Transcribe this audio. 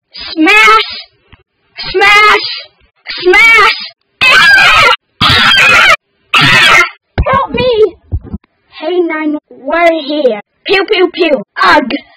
Smash! Smash! Smash! Help me! Hey, 9, we're here. Pew, pew, pew. Ugh!